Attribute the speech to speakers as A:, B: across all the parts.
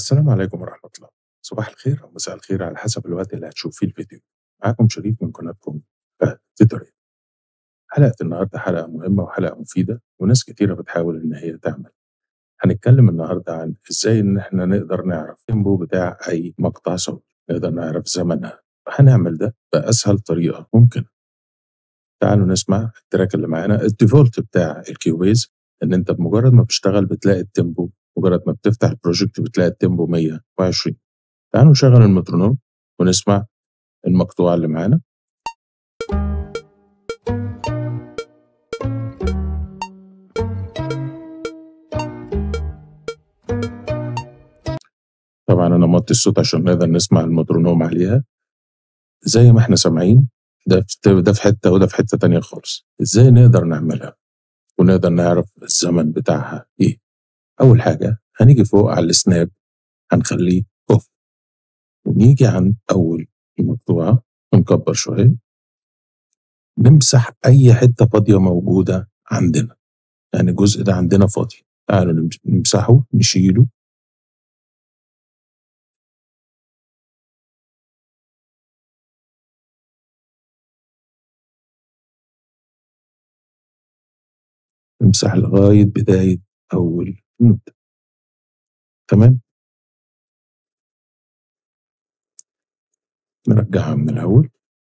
A: السلام عليكم ورحمة الله. صباح الخير أو مساء الخير على حسب الوقت اللي هتشوف فيه الفيديو. معاكم شريف من قناتكم فهد توتوريال. حلقة النهارده حلقة مهمة وحلقة مفيدة وناس كتيرة بتحاول إن هي تعمل. هنتكلم النهارده عن إزاي إن إحنا نقدر نعرف التيمبو بتاع أي مقطع صوتي، نقدر نعرف زمنها. هنعمل ده بأسهل طريقة ممكنة. تعالوا نسمع التراك اللي معانا. الديفولت بتاع الكيوبيز إن أنت بمجرد ما بتشتغل بتلاقي التيمبو، مجرد ما بتفتح البروجكت بتلاقي التيمبو 120. تعالوا نشغل المترونوم ونسمع المقطوعة اللي معانا. طبعا أنا موطي الصوت عشان نقدر نسمع المترونوم عليها. زي ما احنا سامعين ده في حتة وده في حتة تانية خالص. ازاي نقدر نعملها ونقدر نعرف الزمن بتاعها ايه؟ أول حاجة هنيجي فوق على السناب هنخليه اوف، ونيجي عند أول المقطوعة ونكبر شوية، نمسح أي حتة فاضية موجودة عندنا، يعني الجزء ده عندنا فاضي، تعالوا نمسحه نشيله. نمسح لغاية بداية أول نوتة. تمام، نرجعها من الأول.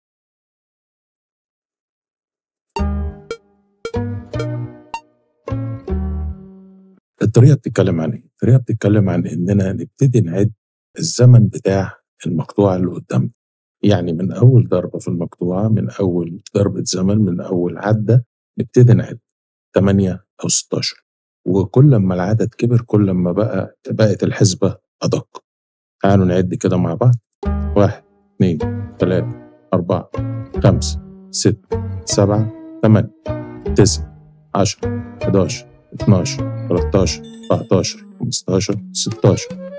A: الطريقة بتتكلم عن إيه؟ الطريقة بتتكلم عن إننا نبتدي نعد الزمن بتاع المقطوعة اللي قدامنا، يعني من أول ضربة في المقطوعة، من أول ضربة زمن، من أول عدة نبتدي نعد 8 أو 16، وكل ما العدد كبر كل ما بقت الحسبة أدق. تعالوا نعد كده مع بعض: 1 2 3 4 5 6 7 8 9 10 11 12 13 14 15 16.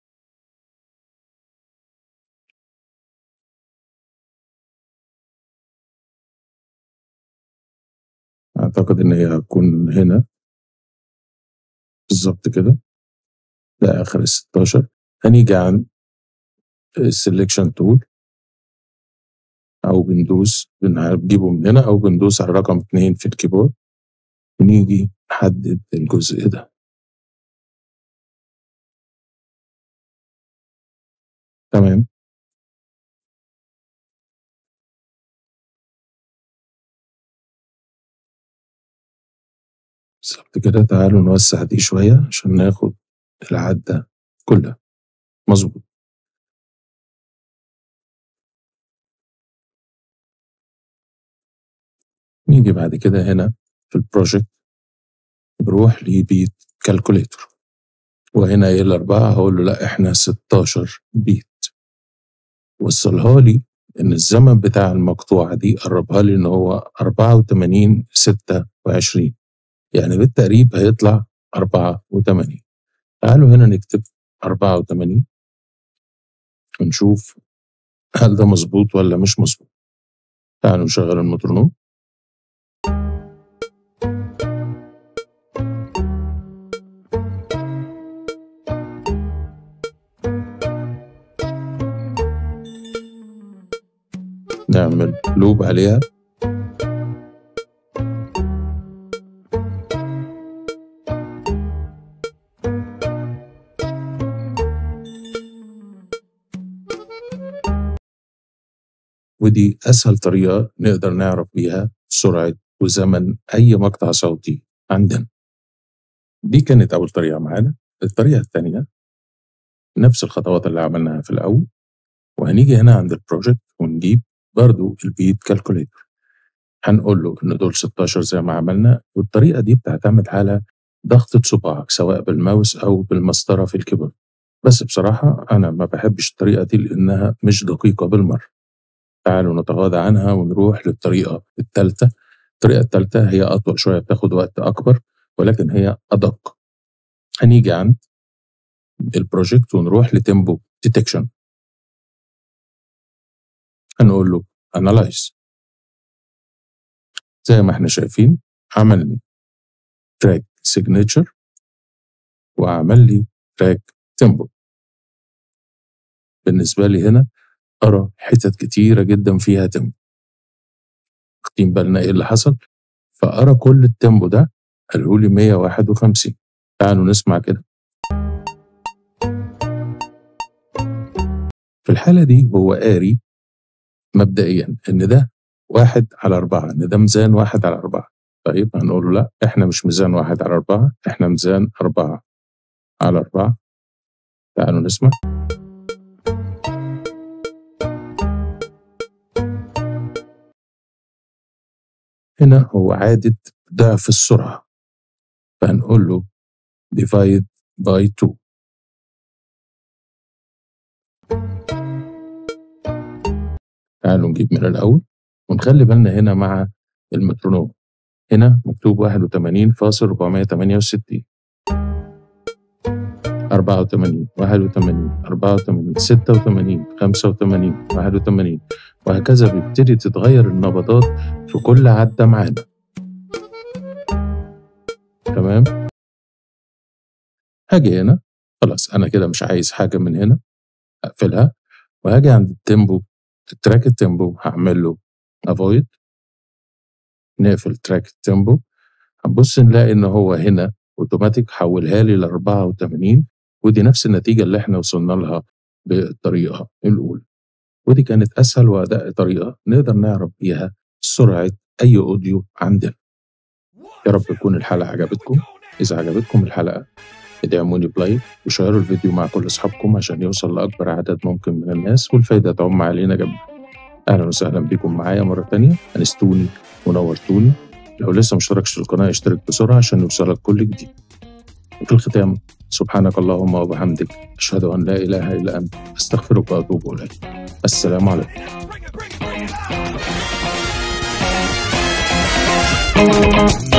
A: أعتقد إن هي هتكون هنا بالظبط كده، ده آخر ال16. هنيجي عند السلكشن تول أو بنجيبه من هنا أو بندوس على رقم 2 في الكيبورد ونيجي نحدد الجزء ده. تمام، بالظبط كده. تعالوا نوسع دي شوية عشان ناخد العدة كلها مظبوط. نيجي بعد كده هنا في البروجكت نروح لبيت كالكوليتور، وهنا ايه الأربعة، هقول له لا احنا 16 بيت. وصلها لي ان الزمن بتاع المقطوعة دي قربها لي ان هو 84 26، يعني بالتقريب هيطلع 84. تعالوا هنا نكتب 84 ونشوف هل ده مظبوط ولا مش مظبوط. تعالوا نشغل المترونوم. نعمل لوب عليها. ودي أسهل طريقة نقدر نعرف بيها سرعة وزمن أي مقطع صوتي عندنا. دي كانت أول طريقة معانا. الطريقة الثانية نفس الخطوات اللي عملناها في الأول، وهنيجي هنا عند البروجكت ونجيب برضو البيت كالكوليتر، هنقول له إن دول 16 زي ما عملنا. والطريقة دي بتعتمد على ضغطة صباعك سواء بالماوس أو بالمسطرة في الكيبورد، بس بصراحة أنا ما بحبش الطريقة دي لأنها مش دقيقة بالمرة. تعالوا نتغاضى عنها ونروح للطريقة الثالثة. الطريقة الثالثة هي أطول شوية، بتاخد وقت أكبر ولكن هي أدق. هنيجي عند البروجكت ونروح لتيمبو ديتكشن، هنقول له انالايز. زي ما احنا شايفين عمل لي تراك سيجنتشر وعمل لي تراك تيمبو. بالنسبة لي هنا أرى حتت كتيرة جدا فيها تيمبو. واخدين بالنا إيه اللي حصل؟ فأرى كل التيمبو ده قالوا لي 151. تعالوا نسمع كده. في الحالة دي هو قاري مبدئيا إن ده 1/4، إن ده ميزان 1/4. طيب هنقول له لأ، إحنا مش ميزان 1/4، إحنا ميزان 4/4. تعالوا نسمع. هنا هو عادد ضعف السرعة، فهنقول له divide by 2. تعالوا نجيب من الأول ونخلي بالنا هنا مع المترونوم. هنا مكتوب 81.468، 84، 81، 84، 86، 85، 81، وهكذا. بيبتدي تتغير النبضات في كل عدة معانا. تمام؟ هاجي هنا خلاص، أنا كده مش عايز حاجة من هنا، أقفلها وهاجي عند التيمبو، التراك التيمبو هعمل له avoid. نقفل تراك التيمبو، هنبص نلاقي إن هو هنا أوتوماتيك حولها لي ل84، ودي نفس النتيجة اللي إحنا وصلنا لها بالطريقة الأولى. ودي كانت أسهل وأدق طريقة نقدر نعرف بيها سرعة أي أوديو عندنا. يا رب تكون الحلقة عجبتكم. إذا عجبتكم الحلقة ادعموني بلايك وشيروا الفيديو مع كل أصحابكم عشان يوصل لأكبر عدد ممكن من الناس والفايدة تعم علينا جميعا. أهلا وسهلا بكم معايا مرة تانية، أنستوني ونورتوني. لو لسه مشتركش في القناة اشترك بسرعة عشان يوصلك كل جديد. وفي الختام، سبحانك اللهم وبحمدك، أشهد أن لا إله إلا أنت، أستغفرك وأتوب إليك. السلام عليكم.